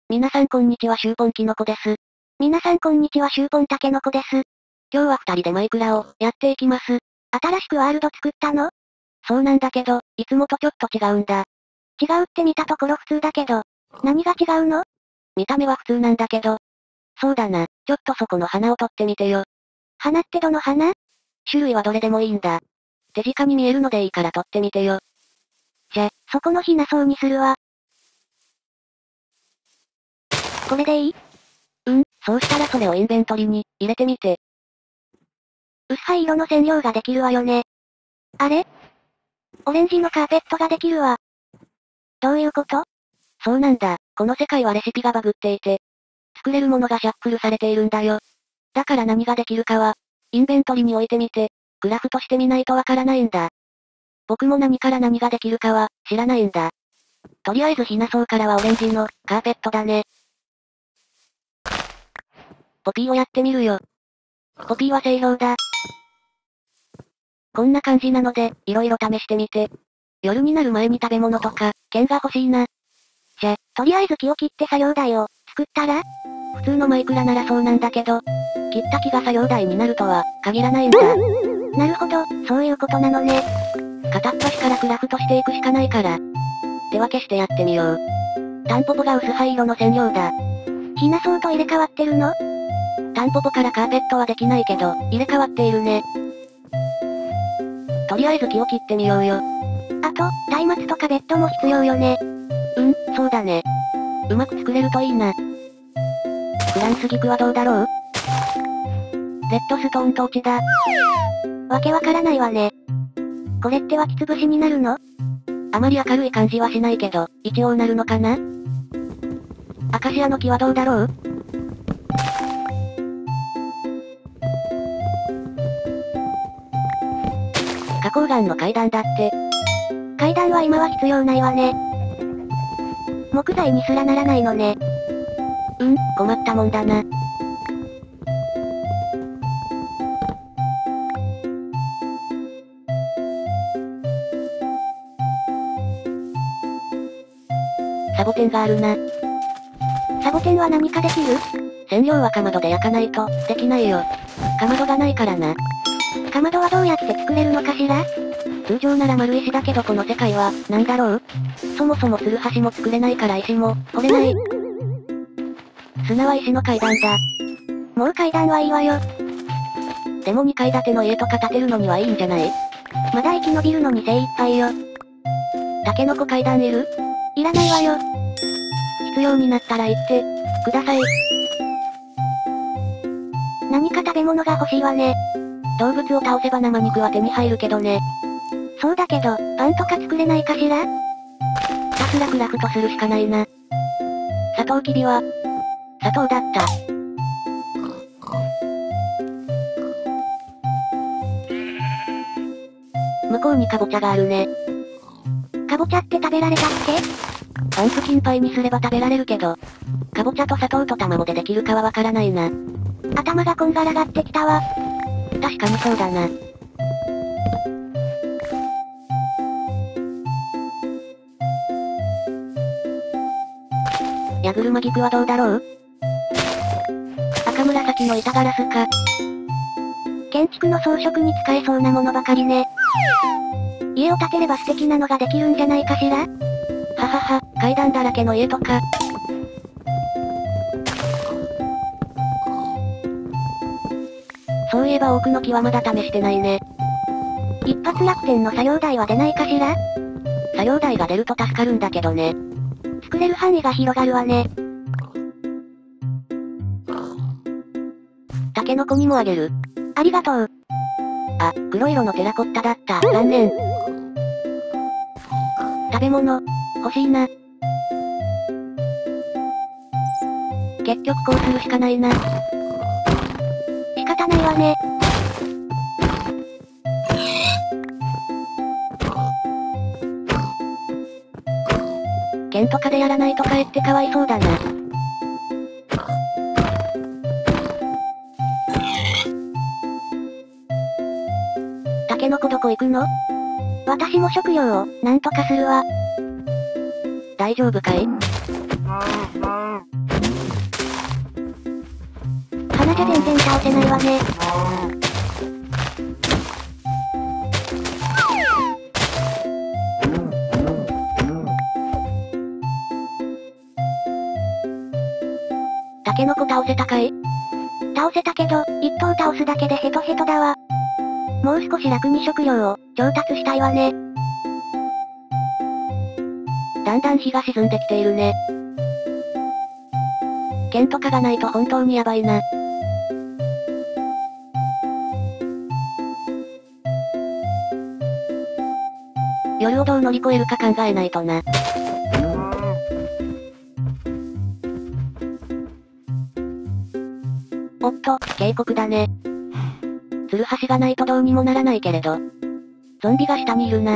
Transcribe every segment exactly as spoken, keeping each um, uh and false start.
皆さんこんにちは、シューポンキノコです。 皆さんこんにちは、シューポンタケノコです。 今日は二人でマイクラをやっていきます。 新しくワールド作ったの？ そうなんだけど、いつもとちょっと違うんだ。 違うって見たところ普通だけど、何が違うの？ 見た目は普通なんだけど。そうだな、ちょっとそこの花を取ってみてよ。 花ってどの花？ 種類はどれでもいいんだ。手近に見えるのでいいから取ってみてよ。 じゃ、そこのひなそうにするわ。これでいい？ うん、そうしたらそれをインベントリに入れてみて。 薄い色の染料ができるわよね。あれ？オレンジのカーペットができるわ。どういうこと？ そうなんだ、この世界はレシピがバグっていて、作れるものがシャッフルされているんだよ。だから何ができるかは、インベントリに置いてみて、クラフトしてみないとわからないんだ。僕も何から何ができるかは、知らないんだ。とりあえずひなそうからはオレンジの、カーペットだね。ポピーをやってみるよ。ポピーは清涼だ。こんな感じなので、いろいろ試してみて。夜になる前に食べ物とか、剣が欲しいな。 じゃ、とりあえず木を切って作業台を、作ったら？ 普通のマイクラならそうなんだけど、切った木が作業台になるとは、限らないんだ。 なるほど、そういうことなのね。 片っ端からクラフトしていくしかないから。手分けしてやってみよう。タンポポが薄灰色の染料だ。 ひなそうと入れ替わってるの？ タンポポからカーペットはできないけど、入れ替わっているね。とりあえず木を切ってみようよ。 あと、松明とかベッドも必要よね。 うん、そうだね。うまく作れるといいな。フランスギクはどうだろう？レッドストーントーチだ。 わけわからないわね。これって湧きつぶしになるの？ あまり明るい感じはしないけど、一応なるのかな？アカシアの木はどうだろう？花崗岩の階段だって。 階段は今は必要ないわね。木材にすらならないのね。 うん、困ったもんだな。サボテンがあるな。 サボテンは何かできる？ 染料はかまどで焼かないと、できないよ。かまどがないからな。 かまどはどうやって作れるのかしら？ 通常なら丸石だけどこの世界は、なんだろう？そもそもツルハシも作れないから石も、掘れない。砂は石の階段だ。 もう階段はいいわよ。 でもにかい建ての家とか建てるのにはいいんじゃない？ まだ生き延びるのに精一杯よ。 タケノコ階段いる？ いらないわよ。 必要になったら言って、ください。 何か食べ物が欲しいわね。 動物を倒せば生肉は手に入るけどね。 そうだけど、パンとか作れないかしら？ ひたすらクラフトするしかないな。サトウキビは、砂糖だった。向こうにカボチャがあるね。 カボチャって食べられたっけ？ パンプキンパイにすれば食べられるけど、カボチャと砂糖と卵でできるかはわからないな。 頭がこんがらがってきたわ。 確かにそうだな。ヤグルマギクはどうだろう？赤紫の板ガラスか。 建築の装飾に使えそうなものばかりね。家を建てれば素敵なのができるんじゃないかしら？ははは、階段だらけの家とか。そういえば多くの木はまだ試してないね。 一発楽天の作業台は出ないかしら？ 作業台が出ると助かるんだけどね。 作れる範囲が広がるわね。 タケノコにもあげる。 ありがとう。 あ、黒色のテラコッタだった。残念。食べ物、欲しいな。結局こうするしかないな。 仕方ないわね。 剣とかでやらないとかえってかわいそうだな。タケノコどこ行くの？ 私も食料を、なんとかするわ。 大丈夫かい？ なじゃ全然倒せないわね。 タケノコ倒せたかい？ 倒せたけど、一頭倒すだけでヘトヘトだわ。もう少し楽に食料を調達したいわね。 だんだん日が沈んできているね。剣とかがないと本当にやばいな。夜をどう乗り越えるか考えないとな。おっと、渓谷だね。ツルハシがないとどうにもならないけれど。ゾンビが下にいるな。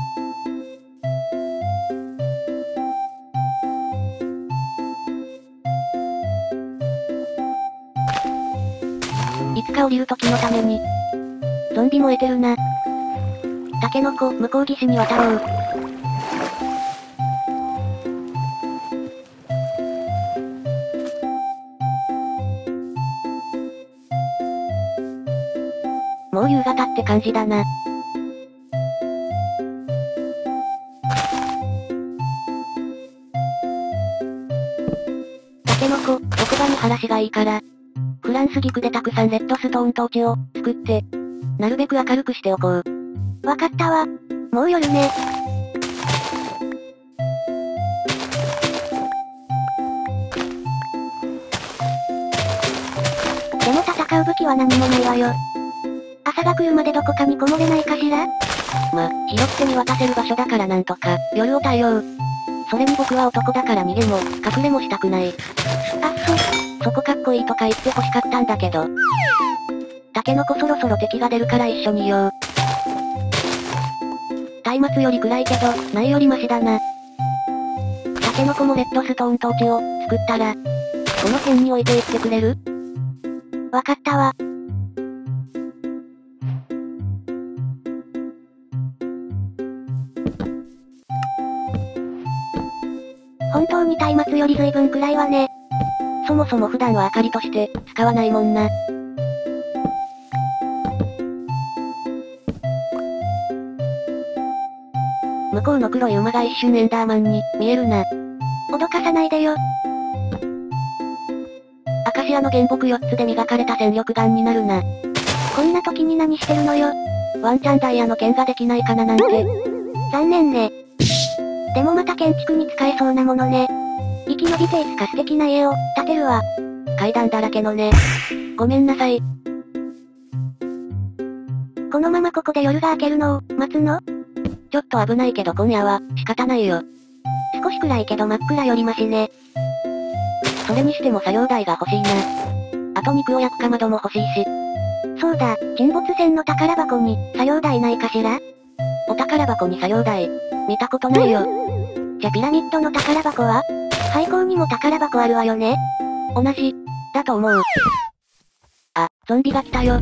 いつか降りる時のために。ゾンビ燃えてるな。タケノコ、向こう岸に渡ろう。もう夕方って感じだな。タケノコ、奥歯に晴らしがいいから。フランス菊でたくさんレッドストーントーチを作って、なるべく明るくしておこう。 わかったわ。もう夜ね。でも戦う武器は何もないわよ。朝が来るまでどこかにこもれないかしら？ ま、広くて見渡せる場所だからなんとか、夜を耐えよう。それに僕は男だから逃げも、隠れもしたくない。あっそ、そこかっこいいとか言って欲しかったんだけど。タケノコそろそろ敵が出るから一緒にいよう。松明より暗いけど、前よりマシだな。タケノコもレッドストーントーチを作ったら、この辺に置いていってくれる？ わかったわ。本当に松明より随分暗いわね。 そもそも普段は明かりとして使わないもんな。向こうの黒い馬が一瞬エンダーマンに見えるな。 脅かさないでよ。 アカシアの原木よっつで磨かれた戦力ガンになるな。 こんな時に何してるのよ。 ワンチャンダイヤの剣ができないかななんて。 残念ね。でもまた建築に使えそうなものね。生き延びていつか素敵な家を建てるわ。 階段だらけのね。ごめんなさい。 このままここで夜が明けるのを待つの？ ちょっと危ないけど今夜は仕方ないよ。 少し暗いけど真っ暗よりマシね。 それにしても作業台が欲しいな。あと肉を焼くかまども欲しいし。 そうだ、沈没船の宝箱に作業台ないかしら？ お宝箱に作業台、見たことないよ。 じゃピラミッドの宝箱は？廃校にも宝箱あるわよね。 同じ、だと思う。あ、ゾンビが来たよ。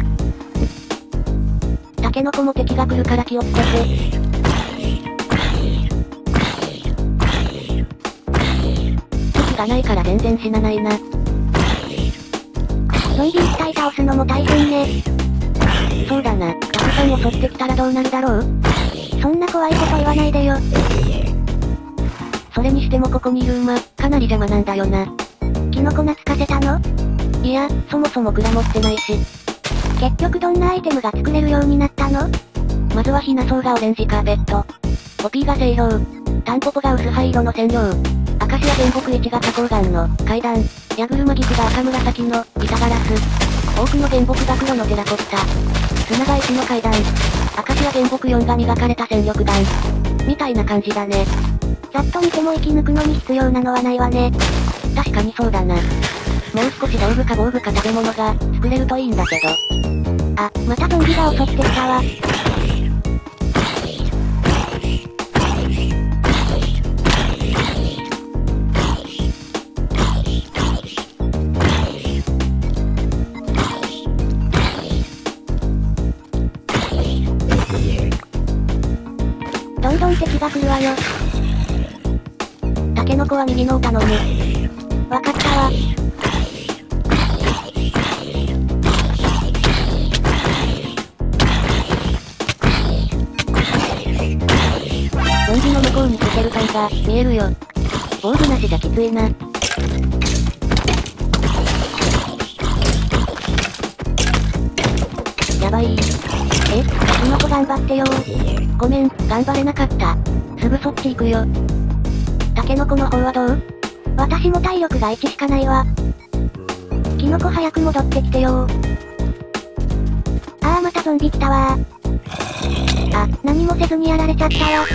タケノコも敵が来るから気をつけて。敵がないから全然死なないな。 ゾンビ一体倒すのも大変ね。 そうだな、たくさん襲ってきたらどうなるだろう？ そんな怖いこと言わないでよ。 それにしてもここにいる馬、かなり邪魔なんだよな。 キノコ懐かせたの？ いや、そもそも蔵持ってないし。 結局どんなアイテムが作れるようになったの？ まずはヒナソウがオレンジカーペット。ポピーが清涼。タンポポが薄灰色の染料。アカシア原木一型鉱岩の階段。ヤグルマギクが赤紫の板ガラス。多くの原木が黒のテラコッタ。砂が石の階段。アカシア原木よんが磨かれた戦力弾。みたいな感じだね。 ざっと見ても生き抜くのに必要なのはないわね。 確かにそうだな。もう少し道具か防具か食べ物が作れるといいんだけど。 あ、またゾンビが襲ってきたわ。どんどん敵が来るわよ。 タケノコは右のを頼む。 わかったわ。 が、見えるよ。防具なしじゃきついな。やばい。 え、キノコ頑張ってよー。 ごめん、頑張れなかった。すぐそっち行くよ。タケノコの方はどう？ 私も体力がいちしかないわ。キノコ早く戻ってきてよー。あーまたゾンビ来たわー。あ、何もせずにやられちゃったわ。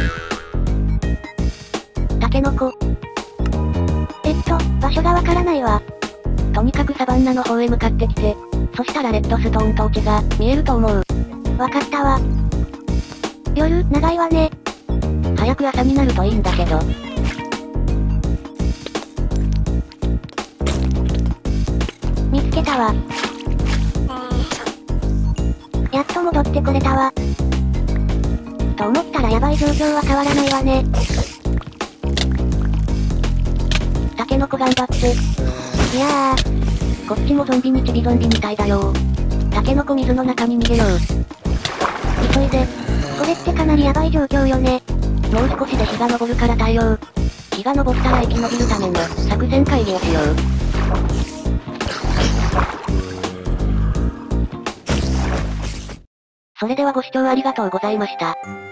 タケノコ。 えっと、場所がわからないわ。 とにかくサバンナの方へ向かってきて、そしたらレッドストーントーチが見えると思う。 わかったわ。夜、長いわね。 早く朝になるといいんだけど。 見つけたわ。やっと戻ってこれたわ。と思ったらやばい状況は変わらないわね。 タケノコ頑張って。 いやー。 こっちもゾンビにちびゾンビみたいだよ。タケノコ水の中に逃げよう。急いで。 これってかなりやばい状況よね。 もう少しで日が昇るから対応。日が昇ったら生き延びるための作戦会議をしよう。それではご視聴ありがとうございました。